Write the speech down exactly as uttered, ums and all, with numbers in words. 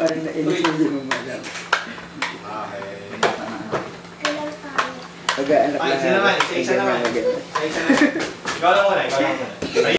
Parang nainis yung di mo madam. Okay. Pag-aanak Ay, lang. isa naman, isa isa naman. Isa isa naman. Ikaw lang muna, ikaw lang muna.